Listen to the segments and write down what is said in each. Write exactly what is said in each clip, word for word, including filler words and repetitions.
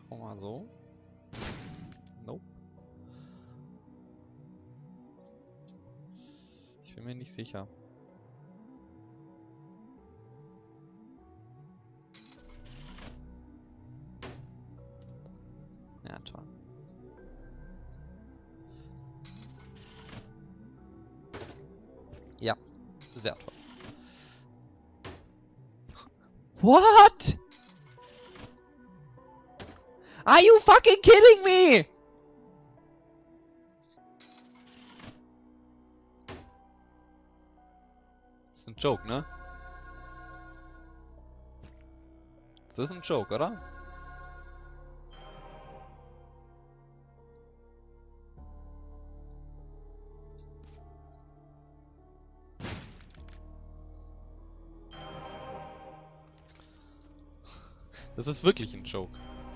Machen wir mal so. Nope. Ich bin mir nicht sicher. Ja, toll. Ja, sehr toll. What? Are you fucking kidding me? Das ist ein Joke, ne? Das ist ein Joke, oder? Das ist wirklich ein Joke.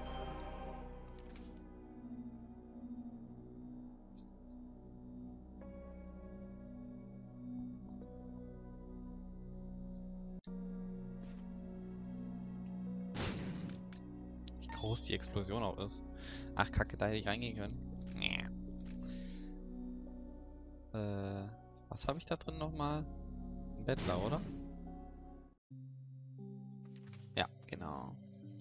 Wie groß die Explosion auch ist. Ach, Kacke, da hätte ich reingehen können. Nee. Äh, was habe ich da drin nochmal? Ein Bettler, oder? Ja, genau.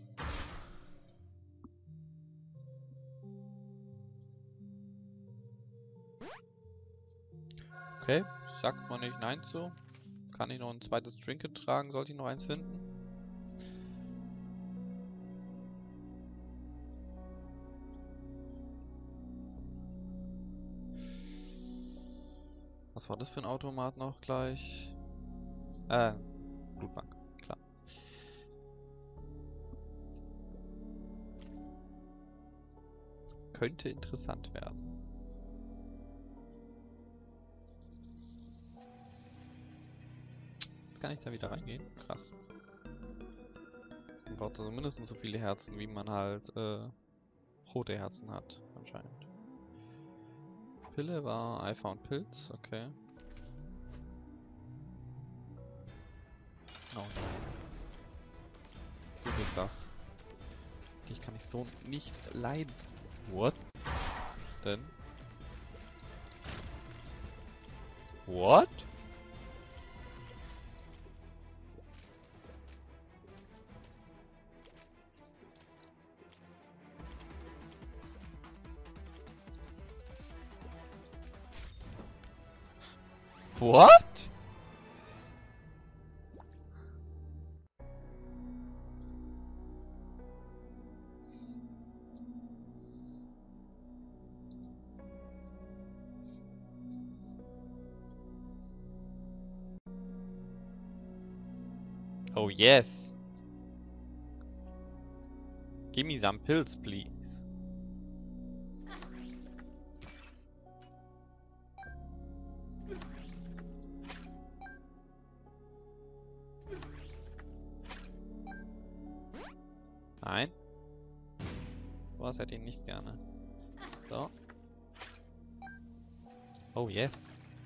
Okay, sagt man nicht nein zu. Kann ich noch ein zweites Trinket tragen? Sollte ich noch eins finden? Was war das für ein Automat noch gleich? Äh, Blutbank, klar. Könnte interessant werden. Jetzt kann ich da wieder reingehen. Krass. Man braucht also mindestens so viele Herzen, wie man halt äh, rote Herzen hat, anscheinend. Pille war I found Pilz, okay. Oh nein. Du bist das. Dich kann ich so nicht leiden. What? Denn? What? What? Oh yes. Give me some pills, please. Nein. Was hätte ich nicht gerne. So. Oh yes.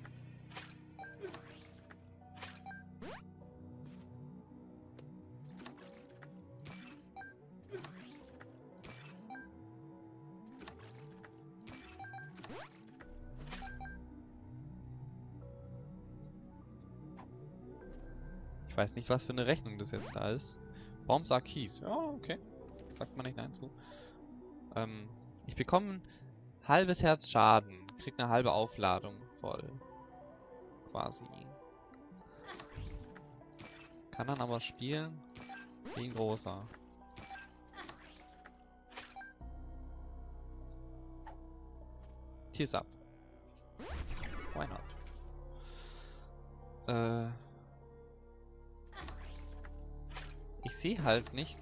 Ich weiß nicht, was für eine Rechnung das jetzt da ist. Bombs are keys. Ja, okay. Sagt man nicht nein zu. Ähm, ich bekomme ein halbes Herz Schaden. Krieg eine halbe Aufladung voll. Quasi. Kann dann aber spielen wie ein großer. Tears up. Why not? Äh. Ich sehe halt nicht.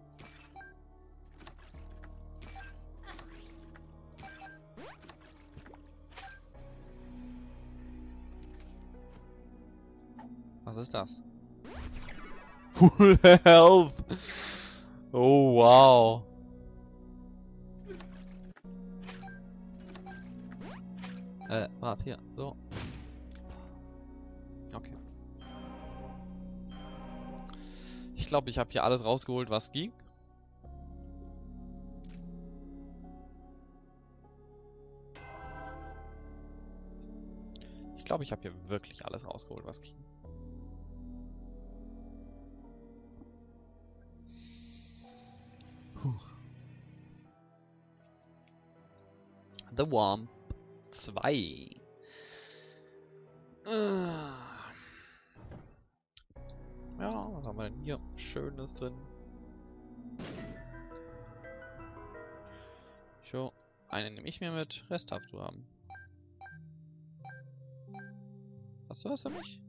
Was ist das? Full Health! Oh wow! Äh, warte hier, so. Okay. Ich glaube, ich habe hier alles rausgeholt, was ging. glaube, ich habe hier wirklich alles rausgeholt, was ging. Puh. The Womp zwei. Ja, was haben wir denn hier? Schönes drin. So, einen nehme ich mir mit. Rest darfst du haben. Hast du was für mich?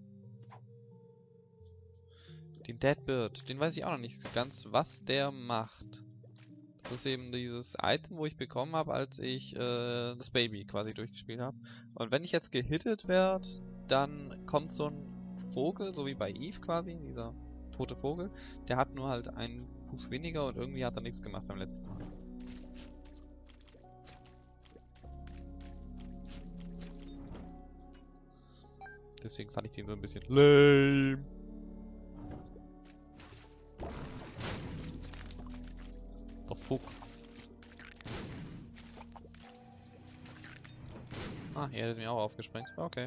Den Deadbird. Den weiß ich auch noch nicht ganz, was der macht. Das ist eben dieses Item, wo ich bekommen habe, als ich äh, das Baby quasi durchgespielt habe. Und wenn ich jetzt gehittet werde, dann kommt so ein Vogel, so wie bei Eve quasi, dieser tote Vogel. Der hat nur halt einen Fuß weniger und irgendwie hat er nichts gemacht beim letzten Mal. Deswegen fand ich den so ein bisschen lame. The fuck. Ah, hier hätte mir auch aufgesprengt. Okay.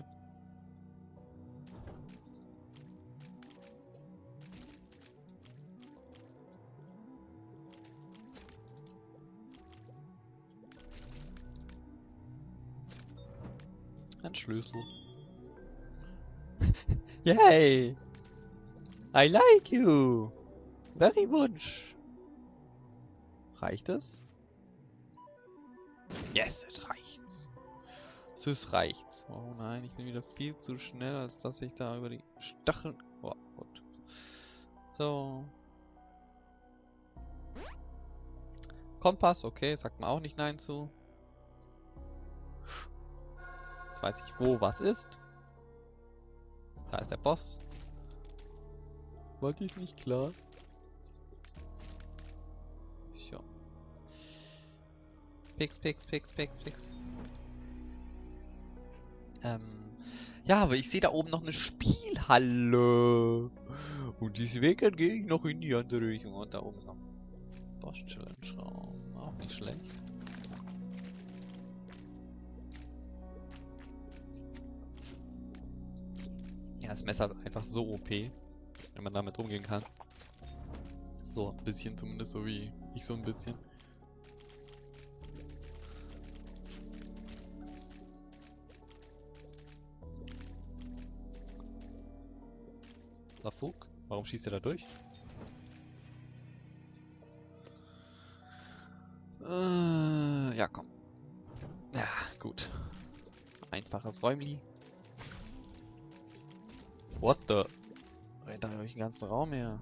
Ein Schlüssel. Yay! I like you! Very much! Reicht es? Yes, es reicht's. Es reicht's. Oh nein, ich bin wieder viel zu schnell, als dass ich da über die Stacheln... Oh Gott. So. Kompass, okay, sagt man auch nicht nein zu. Jetzt weiß ich, wo was ist. Da ist der Boss. Wollte ich nicht klar? So. Pix, Pix, Pix, Pix, Pix. Ähm. Ja, aber ich sehe da oben noch eine Spielhalle. Und deswegen gehe ich noch in die andere Richtung. Und da oben ist noch ein Boss-Challenge-Raum. Auch nicht schlecht. Ja, das Messer ist einfach so O P, wenn man damit umgehen kann. So ein bisschen zumindest, so wie ich so ein bisschen. Der Fug? Warum schießt er da durch? Äh, ja, komm. Ja, gut. Einfaches Räumli. What the? Da habe ich den ganzen Raum her.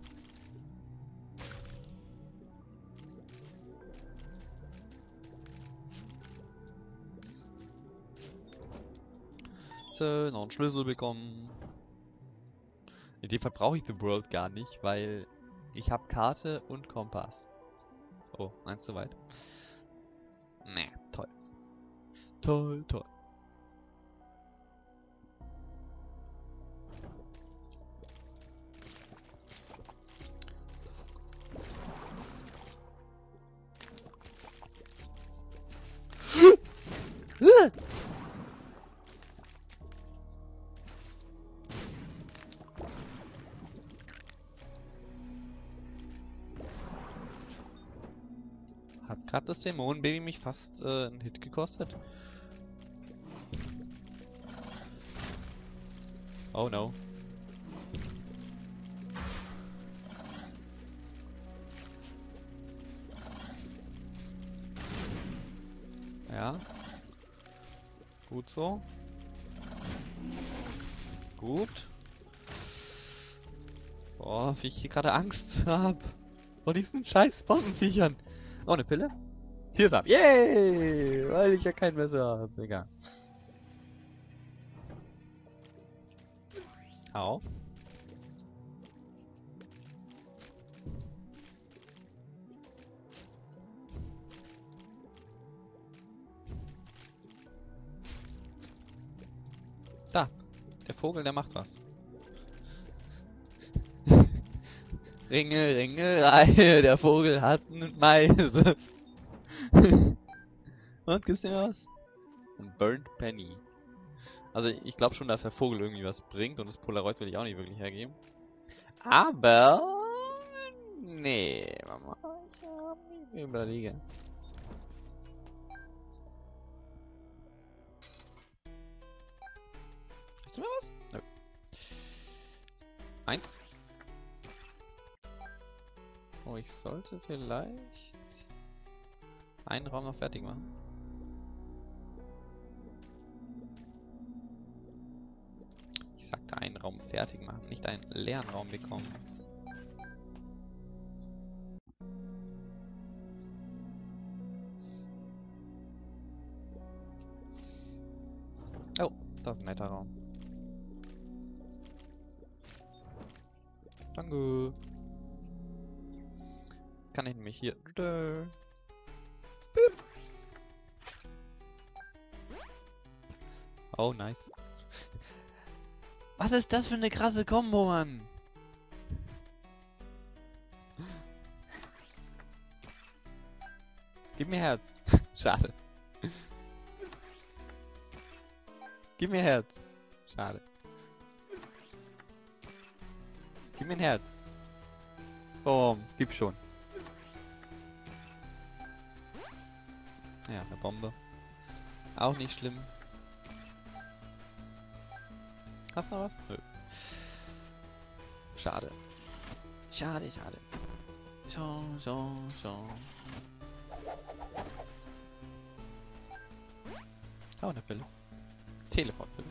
So, noch einen Schlüssel bekommen. In dem Fall brauche ich The World gar nicht, weil ich habe Karte und Kompass. Oh, eins zu weit. Nee, toll. Toll, toll. Hat gerade das Dämonenbaby mich fast äh, einen Hit gekostet? Oh no. Ja. Gut so. Gut. Boah, wie ich hier gerade Angst hab. Vor diesen scheiß Bombenviechern. Oh, eine Pille? Hier ist ab. Yay! Weil ich ja kein Messer habe. Egal. Au. Da. Der Vogel, der macht was. Ringe, Ringelreihe, der Vogel hat eine Meise. Und gibt's dir was? Ein Burnt Penny. Also ich glaube schon, dass der Vogel irgendwie was bringt und das Polaroid will ich auch nicht wirklich hergeben. Aber... Nee, Mama. Ich hab mich überlege. Hast du mir was? Nö. Eins. Oh, ich sollte vielleicht einen Raum noch fertig machen. Ich sagte einen Raum fertig machen, nicht einen leeren Raum bekommen. Oh, das ist ein netter Raum. Danke. Kann ich nämlich hier... Oh, nice. Was ist das für eine krasse Kombo, Mann? Gib mir Herz. Schade. Gib mir Herz. Schade. Gib mir ein Herz. Boom. Gib schon. Ja, eine Bombe. Auch nicht schlimm. Hast du noch was? Nö. Schade. Schade, schade. So, so, so. Oh, eine Pille. Teleportpille.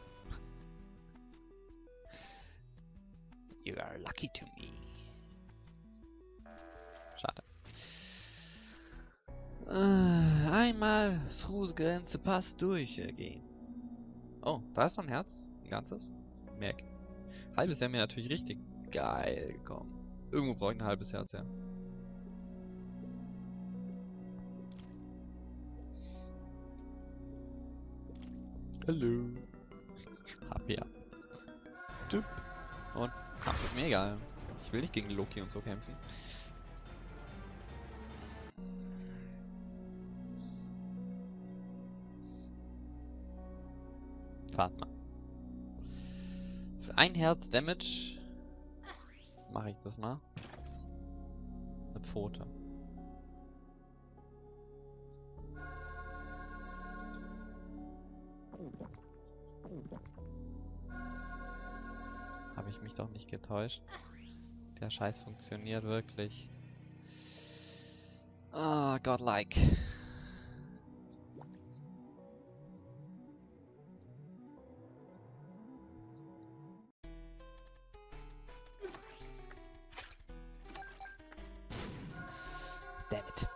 You are lucky to me. Schade. Äh, einmal Fußgrenze passt durchgehen. Oh, da ist noch ein Herz. Ein ganzes. Merk. Halbes wäre mir natürlich richtig geil gekommen. Irgendwo brauche ich ein halbes Herz, ja. Hallo. Hab ja. Typ. Und Kampf ist mir egal. Ich will nicht gegen Loki und so kämpfen. Fahrt mal. Für ein Herz Damage mache ich das mal. Eine Pfote. Habe ich mich doch nicht getäuscht. Der Scheiß funktioniert wirklich. Ah, godlike. Damn it.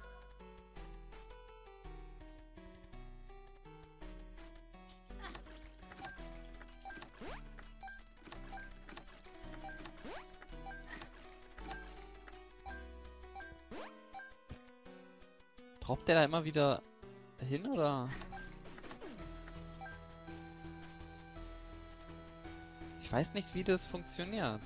Droppt der da immer wieder hin, oder? Ich weiß nicht, wie das funktioniert.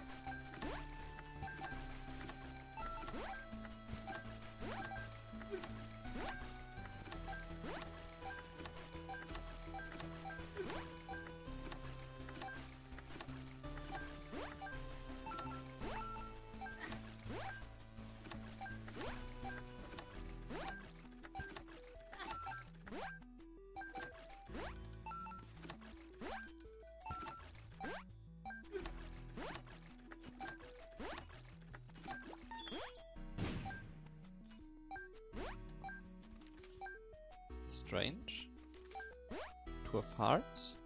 Strange. Two of Hearts.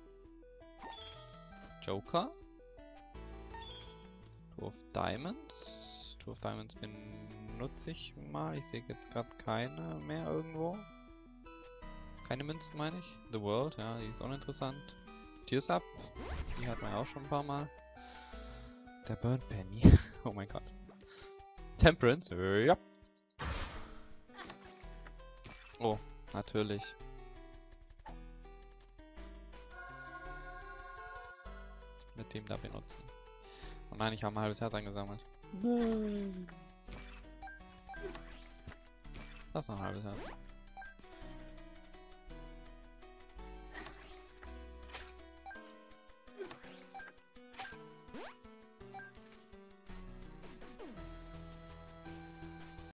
Joker. Two of Diamonds. Two of Diamonds benutze ich mal. Ich sehe jetzt gerade keine mehr irgendwo. Keine Münzen, meine ich. The World, ja, die ist uninteressant. Tears Up. Die hat man ja auch schon ein paar Mal. Der Burn Penny. Oh mein Gott. Temperance. Äh, ja. Oh, natürlich. Mit dem da benutzen. Oh nein, ich habe ein halbes Herz eingesammelt. Nein. Das ist noch ein halbes Herz.